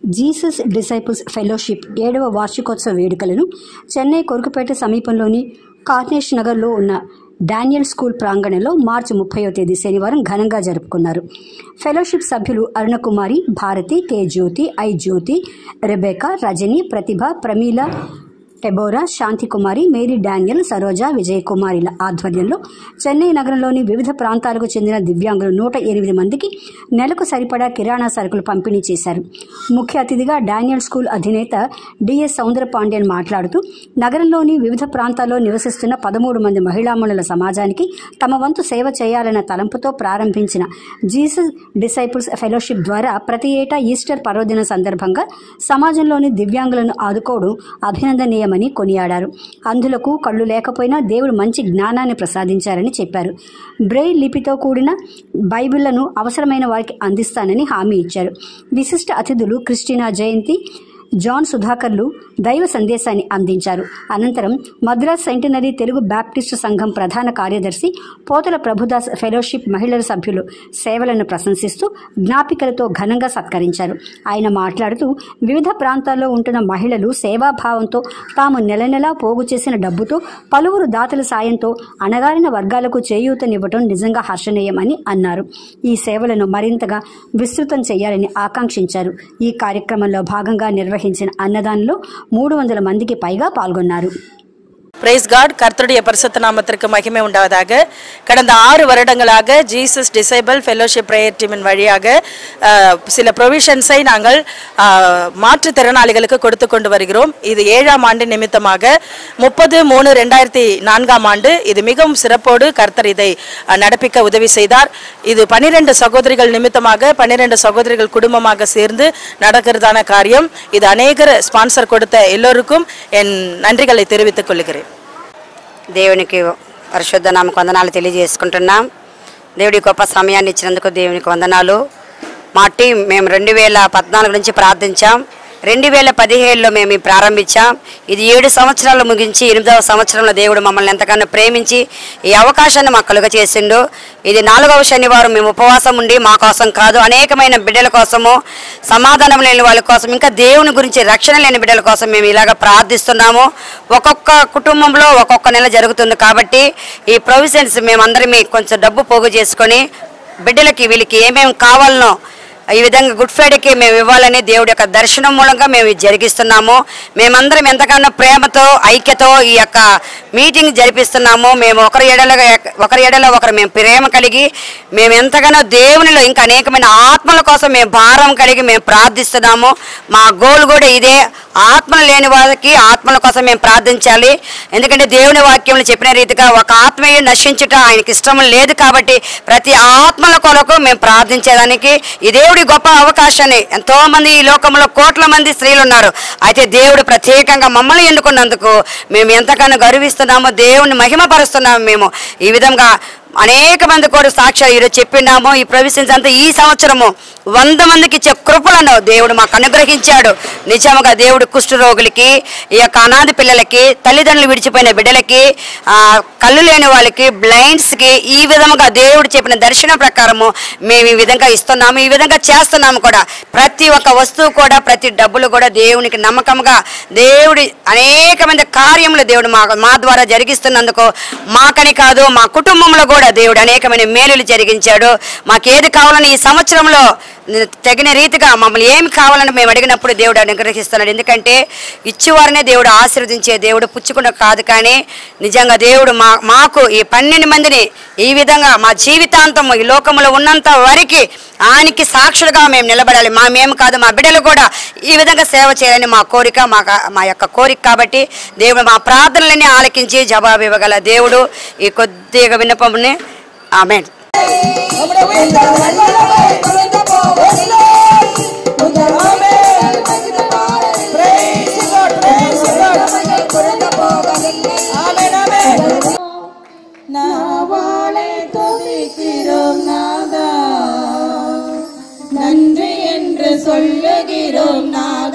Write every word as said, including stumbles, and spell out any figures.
Jesus disciples fellowship ఏడవ వార్షికోత్సవ వేడుకలను చెన్నై కొరుకుపేట సమీపంలోని కార్నేష్ నగర్లో ఉన్న డానియల్ స్కూల్ ప్రాంగణంలో మార్చి ముప్పైవ తేదీ శనివారం ఘనంగా జరుపుకున్నారు. ఫెలోషిప్ సభ్యులు Arunakumari, Bharathi, K Jyothi, I Jyothi, Rebecca, Rajani, Prathibha, Pramila, Deborah, Shanthikumari, Mary Daniel, Saroja, విజయకుమారిల ఆధ్వర్యంలో చెన్నై నగరంలోని వివిధ ప్రాంతాలకు చెందిన దివ్యాంగులు నూట ఎనిమిది మందికి నెలకు సరిపడా కిరాణా సరుకులు పంపిణీ చేశారు. ముఖ్య అతిథిగా డానియల్ స్కూల్ అధినేత డిఎస్ సౌందరపాండ్యన్ మాట్లాడుతూ నగరంలోని వివిధ ప్రాంతాల్లో నివసిస్తున్న పదమూడు మంది మహిళామణుల సమాజానికి తమ వంతు సేవ చేయాలన్న తలంపుతో ప్రారంభించిన జీసస్ డిసైపుల్స్ ఫెలోషిప్ ద్వారా ప్రతి ఏటా ఈస్టర్ పర్వదిన సందర్భంగా సమాజంలోని దివ్యాంగులను ఆదుకోవడం అభినందనీయ మని కొనియాడారు. అంధులకు కళ్ళు లేకపోయినా దేవుడు మంచి జ్ఞానాన్ని ప్రసాదించారని చెప్పారు. బ్రెయిల్ లిపితో కూడిన బైబిళ్లను అవసరమైన వారికి అందిస్తానని హామీ ఇచ్చారు. విశిష్ట అతిథులు క్రిస్టినా జయంతి, జాన్ సుధాకర్లు దైవ సందేశాన్ని అందించారు. అనంతరం మద్రాస్ సెంటినరీ తెలుగు బ్యాప్టిస్టు సంఘం ప్రధాన కార్యదర్శి పోతల ప్రభుదాస్ ఫెలోషిప్ మహిళల సభ్యులు సేవలను ప్రశంసిస్తూ జ్ఞాపికలతో ఘనంగా సత్కరించారు. ఆయన మాట్లాడుతూ వివిధ ప్రాంతాల్లో ఉంటున్న మహిళలు సేవాభావంతో తాము నెల నెలా పోగు చేసిన డబ్బుతో పలువురు దాతల సాయంతో అణగారిన వర్గాలకు చేయూతనివ్వడం నిజంగా హర్షణీయమని అన్నారు. ఈ సేవలను మరింతగా విస్తృతం చేయాలని ఆకాంక్షించారు. ఈ కార్యక్రమంలో భాగంగా నిర్వహించిన అన్నదానంలో మూడు వందల మందికి పైగా పాల్గొన్నారు. Praise God. கர்த்தருடைய பரிசுத்த நாமத்திற்கு மகிமை உண்டாவதாக. கடந்த ஆறு வருடங்களாக ஜீசஸ் டிசைபிள் ஃபெலோஷிப் பிரேயர் டீமின் வழியாக சில ப்ரொவிஷன்ஸை நாங்கள் மாற்றுத்திறனாளிகளுக்கு கொடுத்து கொண்டு வருகிறோம். இது ஏழாம் ஆண்டு நிமித்தமாக முப்பது மூணு ரெண்டாயிரத்தி நான்காம் ஆண்டு இது மிகவும் சிறப்போடு கர்த்தர் இதை நடப்பிக்க உதவி செய்தார். இது பன்னிரெண்டு சகோதரிகள் நிமித்தமாக பன்னிரெண்டு சகோதரிகள் குடும்பமாக சேர்ந்து நடக்கிறதான காரியம். இது அநேகர் ஸ்பான்சர் கொடுத்த எல்லோருக்கும் என் நன்றிகளை தெரிவித்துக் கொள்கிறேன். దేవునికి పరిశుద్ధ నామకు వందనాలు తెలియజేసుకుంటున్నాం. దేవుడి గొప్ప సమయాన్ని ఇచ్చినందుకు దేవునికి వందనాలు. మా టీం మేము రెండు వేల పద్నాలుగు నుంచి ప్రార్థించాం. రెండు వేల పదిహేడులో మేము ప్రారంభించాం. ఇది ఏడు సంవత్సరాలు ముగించి ఎనిమిదవ సంవత్సరంలో దేవుడు మమ్మల్ని ఎంతగానో ప్రేమించి ఈ అవకాశాన్ని మాకు కలుగ చేసిండు. ఇది నాలుగవ శనివారం మేము ఉపవాసం ఉండి మా కోసం కాదు, అనేకమైన బిడ్డల కోసము, సమాధానం లేని వాళ్ళ కోసం, ఇంకా దేవుని గురించి రక్షణ లేని బిడ్డల కోసం మేము ఇలాగ ప్రార్థిస్తున్నాము. ఒక్కొక్క కుటుంబంలో ఒక్కొక్క నెల జరుగుతుంది కాబట్టి ఈ ప్రొవిజన్స్ మేమందరమే కొంచెం డబ్బు పోగు చేసుకొని బిడ్డలకి వీళ్ళకి ఏమేమి కావాలనో ఈ విధంగా గుడ్ ఫ్రైడేకి మేము ఇవ్వాలని దేవుడి యొక్క దర్శనం మూలంగా మేము జరిగిస్తున్నాము. మేమందరం ఎంతగానో ప్రేమతో ఐక్యతో ఈ యొక్క మీటింగ్ జరిపిస్తున్నాము. మేము ఒకరి ఎడల ఒకరి ఎడల ఒకరు మేము ప్రేమ కలిగి మేము ఎంతగానో దేవునిలో ఇంకా అనేకమైన ఆత్మల కోసం మేము భారం కలిగి మేము ప్రార్థిస్తున్నాము. మా గోల్ కూడా ఇదే, ఆత్మలు లేని వారికి ఆత్మల కోసం మేము ప్రార్థించాలి. ఎందుకంటే దేవుని వాక్యంలో చెప్పిన రీతిగా ఒక ఆత్మయే నశించుట ఆయనకి ఇష్టం లేదు కాబట్టి ప్రతి ఆత్మల కొరకు మేము ప్రార్థించేదానికి ఈ దేవుడి గొప్ప అవకాశాన్ని. ఎంతో మంది ఈ లోకంలో కోట్ల మంది స్త్రీలు ఉన్నారు. అయితే దేవుడు ప్రత్యేకంగా మమ్మల్ని ఎన్నుకున్నందుకు మేము ఎంతగానో గర్విస్తున్నామో, దేవుని మహిమపరుస్తున్నాము. మేము ఈ విధంగా అనేక మంది కూడా సాక్ష్యాలు ఈరోజు చెప్పినాము. ఈ ప్రొవిజన్స్ అంతా ఈ సంవత్సరము వంద మందికి ఇచ్చే కృపలను దేవుడు మాకు అనుగ్రహించాడు. నిజంగా దేవుడు కుష్ఠరోగులకి, ఈ యొక్క అనాథ పిల్లలకి, తల్లిదండ్రులు విడిచిపోయిన బిడ్డలకి, కళ్ళు లేని వాళ్ళకి, బ్లైండ్స్కి ఈ విధంగా దేవుడు చెప్పిన దర్శనం ప్రకారము మేము ఈ విధంగా ఇస్తున్నాము, ఈ విధంగా చేస్తున్నాము కూడా. ప్రతి ఒక్క వస్తువు కూడా, ప్రతి డబ్బులు కూడా దేవునికి నమ్మకంగా దేవుడి అనేక మంది కార్యములు దేవుడు మా మా ద్వారా జరిగిస్తున్నందుకు మాకని కాదు మా కుటుంబంలో కూడా దేవుడు అనేకమైన మేలులు జరిగించాడు. మాకేది కావాలని ఈ సంవత్సరంలో తగిన రీతిగా మమ్మల్ని ఏమి కావాలని మేము అడిగినప్పుడు దేవుడు అనుగ్రహిస్తున్నాడు. ఎందుకంటే ఇచ్చేవారినే దేవుడు ఆశీర్వదించే దేవుడు, పుచ్చుకుండా కాదు. కానీ నిజంగా దేవుడు మా మాకు ఈ పన్నెండు మందిని ఈ విధంగా మా జీవితాంతం ఈ లోకంలో ఉన్నంత వరకు ఆయనకి సాక్షులుగా మేము నిలబడాలి. మా మేము కాదు మా బిడ్డలు కూడా ఈ విధంగా సేవ చేయాలని మా కోరిక, మా మా యొక్క కోరిక. కాబట్టి దేవుడు మా ప్రార్థనలన్నీ ఆలకించి జవాబు ఇవ్వగల దేవుడు. ఈ కొద్దిగా విన్నపముని ఆమేన్. நன்றி என்று சொல்லுகிறோம்.